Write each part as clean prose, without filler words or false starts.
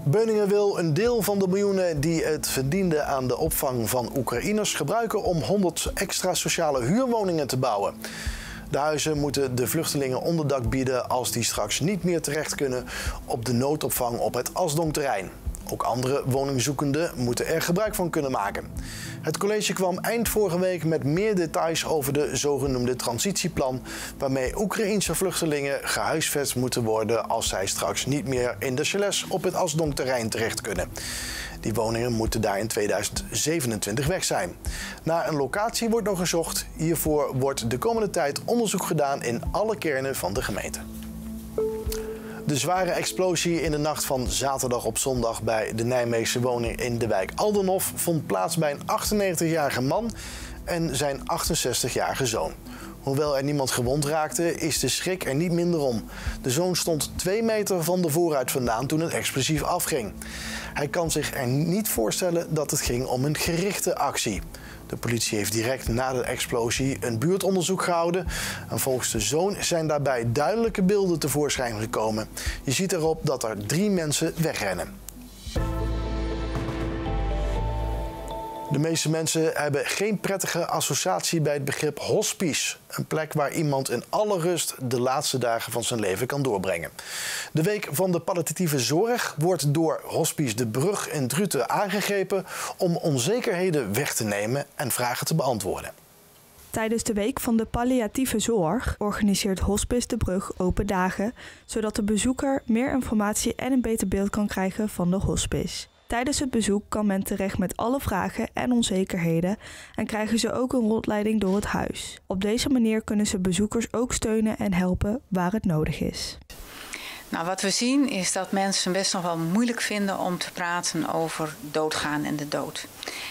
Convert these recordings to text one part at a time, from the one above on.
Beuningen wil een deel van de miljoenen die het verdiende aan de opvang van Oekraïners gebruiken om 100 extra sociale huurwoningen te bouwen. De huizen moeten de vluchtelingen onderdak bieden als die straks niet meer terecht kunnen op de noodopvang op het Asdong-terrein. Ook andere woningzoekenden moeten er gebruik van kunnen maken. Het college kwam eind vorige week met meer details over de zogenoemde transitieplan, waarmee Oekraïense vluchtelingen gehuisvest moeten worden als zij straks niet meer in de chalets op het Asdong-terrein terecht kunnen. Die woningen moeten daar in 2027 weg zijn. Naar een locatie wordt nog gezocht. Hiervoor wordt de komende tijd onderzoek gedaan in alle kernen van de gemeente. De zware explosie in de nacht van zaterdag op zondag bij de Nijmeegse woning in de wijk Aldenhof vond plaats bij een 98-jarige man en zijn 68-jarige zoon. Hoewel er niemand gewond raakte, is de schrik er niet minder om. De zoon stond 2 meter van de voorruit vandaan toen het explosief afging. Hij kan zich er niet voorstellen dat het ging om een gerichte actie. De politie heeft direct na de explosie een buurtonderzoek gehouden. En volgens de zoon zijn daarbij duidelijke beelden tevoorschijn gekomen. Je ziet erop dat er 3 mensen wegrennen. De meeste mensen hebben geen prettige associatie bij het begrip hospice. Een plek waar iemand in alle rust de laatste dagen van zijn leven kan doorbrengen. De week van de palliatieve zorg wordt door Hospice De Brug in Druten aangegrepen om onzekerheden weg te nemen en vragen te beantwoorden. Tijdens de week van de palliatieve zorg organiseert Hospice De Brug open dagen, zodat de bezoeker meer informatie en een beter beeld kan krijgen van de hospice. Tijdens het bezoek kan men terecht met alle vragen en onzekerheden en krijgen ze ook een rondleiding door het huis. Op deze manier kunnen ze bezoekers ook steunen en helpen waar het nodig is. Nou, wat we zien is dat mensen best nog wel moeilijk vinden om te praten over doodgaan en de dood.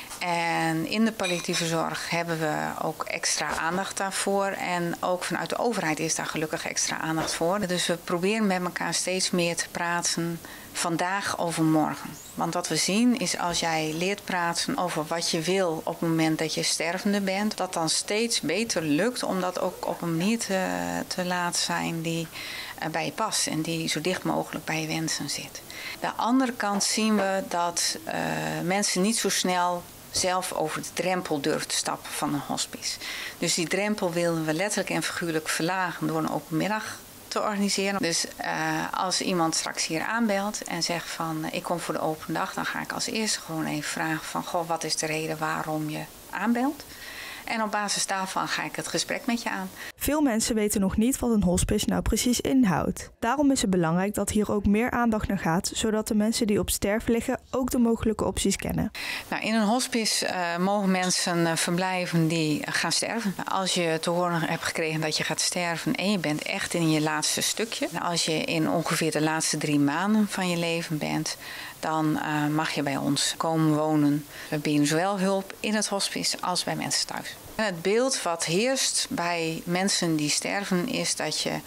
En in de palliatieve zorg hebben we ook extra aandacht daarvoor. En ook vanuit de overheid is daar gelukkig extra aandacht voor. Dus we proberen met elkaar steeds meer te praten vandaag over morgen. Want wat we zien is als jij leert praten over wat je wil op het moment dat je stervende bent, dat dan steeds beter lukt om dat ook op een manier te laten zijn die bij je past en die zo dicht mogelijk bij je wensen zit. De andere kant zien we dat mensen niet zo snel zelf over de drempel durven te stappen van een hospice. Dus die drempel willen we letterlijk en figuurlijk verlagen door een open middag te organiseren. Dus als iemand straks hier aanbelt en zegt van ik kom voor de open dag, dan ga ik als eerste gewoon even vragen van goh, wat is de reden waarom je aanbelt? En op basis daarvan ga ik het gesprek met je aan. Veel mensen weten nog niet wat een hospice nou precies inhoudt. Daarom is het belangrijk dat hier ook meer aandacht naar gaat, zodat de mensen die op sterven liggen ook de mogelijke opties kennen. Nou, in een hospice mogen mensen verblijven die gaan sterven. Als je te horen hebt gekregen dat je gaat sterven en je bent echt in je laatste stukje. Als je in ongeveer de laatste 3 maanden van je leven bent, dan mag je bij ons komen wonen. We bieden zowel hulp in het hospice als bij mensen thuis. Het beeld wat heerst bij mensen die sterven is dat je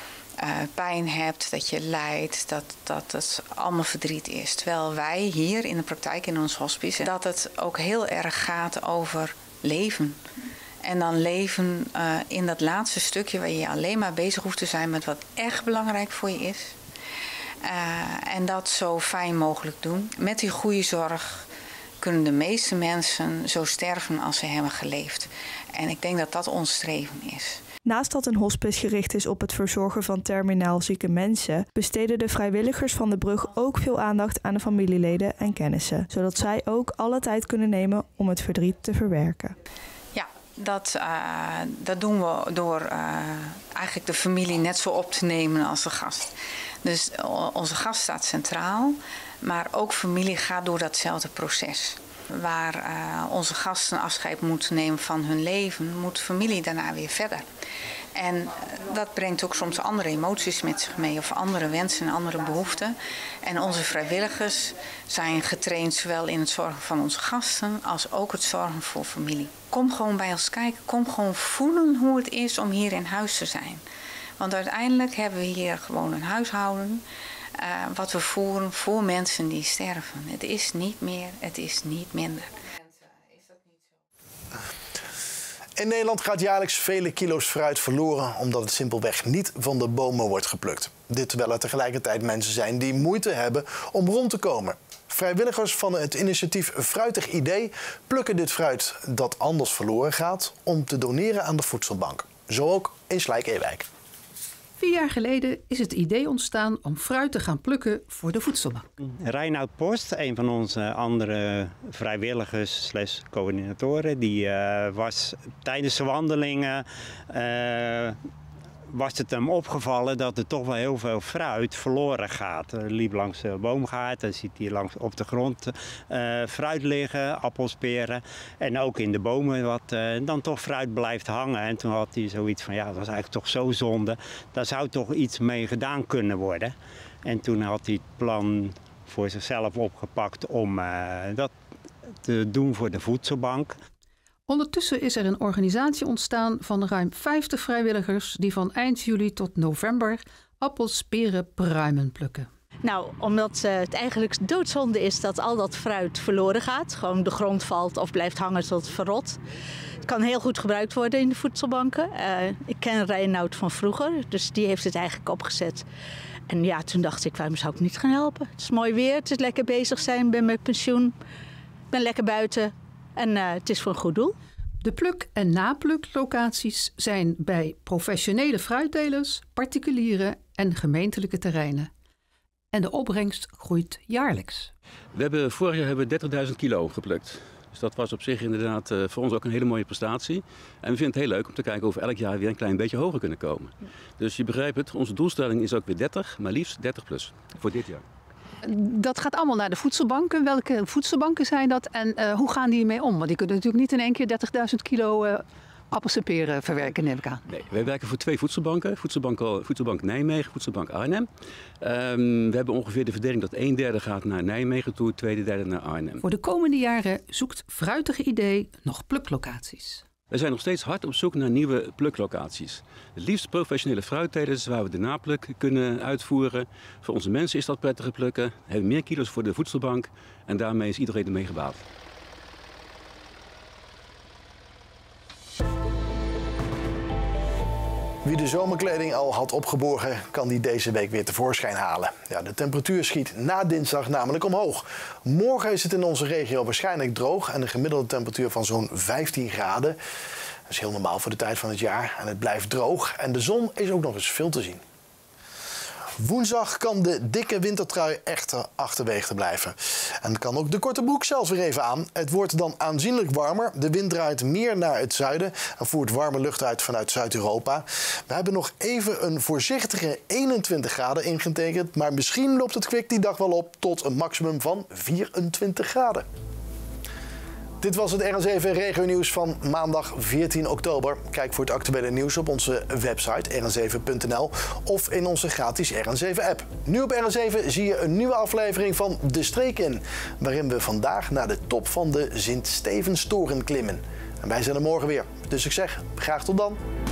pijn hebt, dat je lijdt, dat het allemaal verdriet is. Terwijl wij hier in de praktijk in ons hospice, dat het ook heel erg gaat over leven. En dan leven in dat laatste stukje waar je alleen maar bezig hoeft te zijn met wat echt belangrijk voor je is. En dat zo fijn mogelijk doen. Met die goede zorg kunnen de meeste mensen zo sterven als ze hebben geleefd. En ik denk dat dat ons streven is. Naast dat een hospice gericht is op het verzorgen van terminaal zieke mensen, besteden de vrijwilligers van de brug ook veel aandacht aan de familieleden en kennissen, zodat zij ook alle tijd kunnen nemen om het verdriet te verwerken. Ja, dat doen we door eigenlijk de familie net zo op te nemen als de gast. Dus onze gast staat centraal, maar ook familie gaat door datzelfde proces. Waar onze gasten afscheid moeten nemen van hun leven, moet familie daarna weer verder. En dat brengt ook soms andere emoties met zich mee of andere wensen en andere behoeften. En onze vrijwilligers zijn getraind zowel in het zorgen van onze gasten als ook het zorgen voor familie. Kom gewoon bij ons kijken, kom gewoon voelen hoe het is om hier in huis te zijn. Want uiteindelijk hebben we hier gewoon een huishouden wat we voeren voor mensen die sterven. Het is niet meer, het is niet minder. In Nederland gaat jaarlijks vele kilo's fruit verloren omdat het simpelweg niet van de bomen wordt geplukt. Dit terwijl er tegelijkertijd mensen zijn die moeite hebben om rond te komen. Vrijwilligers van het initiatief Fruitig Idee plukken dit fruit dat anders verloren gaat om te doneren aan de voedselbank. Zo ook in Slijk-Ewijk. 4 jaar geleden is het idee ontstaan om fruit te gaan plukken voor de voedselbank. Reinoud Post, een van onze andere vrijwilligers / coördinatoren, die was tijdens de wandelingen was het hem opgevallen dat er toch wel heel veel fruit verloren gaat. Hij liep langs de boomgaard, dan ziet hij langs op de grond fruit liggen, appels, peren. En ook in de bomen wat dan toch fruit blijft hangen. En toen had hij zoiets van, ja, dat is eigenlijk toch zo zonde. Daar zou toch iets mee gedaan kunnen worden. En toen had hij het plan voor zichzelf opgepakt om dat te doen voor de voedselbank. Ondertussen is er een organisatie ontstaan van ruim 50 vrijwilligers die van eind juli tot november appels, peren, pruimen plukken. Nou, omdat het eigenlijk doodzonde is dat al dat fruit verloren gaat. Gewoon de grond valt of blijft hangen tot het verrot. Het kan heel goed gebruikt worden in de voedselbanken. Ik ken Reinoud van vroeger, dus die heeft het eigenlijk opgezet. En ja, toen dacht ik, waarom zou ik niet gaan helpen? Het is mooi weer, het is lekker bezig zijn, ik ben met pensioen. Ik ben lekker buiten en het is voor een goed doel. De pluk- en napluklocaties zijn bij professionele fruittelers, particulieren en gemeentelijke terreinen. En de opbrengst groeit jaarlijks. Vorig jaar hebben we 30.000 kilo geplukt. Dus dat was op zich inderdaad voor ons ook een hele mooie prestatie. En we vinden het heel leuk om te kijken of we elk jaar weer een klein beetje hoger kunnen komen. Dus je begrijpt het, onze doelstelling is ook weer 30, maar liefst 30 plus voor dit jaar. Dat gaat allemaal naar de voedselbanken. Welke voedselbanken zijn dat en hoe gaan die ermee om? Want die kunnen natuurlijk niet in één keer 30.000 kilo appels en peren verwerken, neem ik aan. Nee, wij werken voor 2 voedselbanken. Voedselbank Nijmegen, Voedselbank Arnhem. We hebben ongeveer de verdeling dat 1/3 gaat naar Nijmegen toe, 2/3 naar Arnhem. Voor de komende jaren zoekt Fruitig Idee nog pluklocaties. We zijn nog steeds hard op zoek naar nieuwe pluklocaties. Het liefst professionele fruittelers waar we de napluk kunnen uitvoeren. Voor onze mensen is dat prettige plukken. We hebben meer kilo's voor de voedselbank en daarmee is iedereen ermee gebaat. Wie de zomerkleding al had opgeborgen, kan die deze week weer tevoorschijn halen. Ja, de temperatuur schiet na dinsdag namelijk omhoog. Morgen is het in onze regio waarschijnlijk droog en een gemiddelde temperatuur van zo'n 15 graden. Dat is heel normaal voor de tijd van het jaar en het blijft droog. En de zon is ook nog eens veel te zien. Woensdag kan de dikke wintertrui echter achterwege blijven. En kan ook de korte broek zelfs weer even aan. Het wordt dan aanzienlijk warmer. De wind draait meer naar het zuiden en voert warme lucht uit vanuit Zuid-Europa. We hebben nog even een voorzichtige 21 graden ingetekend. Maar misschien loopt het kwik die dag wel op tot een maximum van 24 graden. Dit was het RN7 Regio Nieuws van maandag 14 oktober. Kijk voor het actuele nieuws op onze website rn7.nl of in onze gratis RN7-app. Nu op RN7 zie je een nieuwe aflevering van De Streek in, waarin we vandaag naar de top van de Sint-Stevenstoren klimmen. En wij zijn er morgen weer. Dus ik zeg, graag tot dan.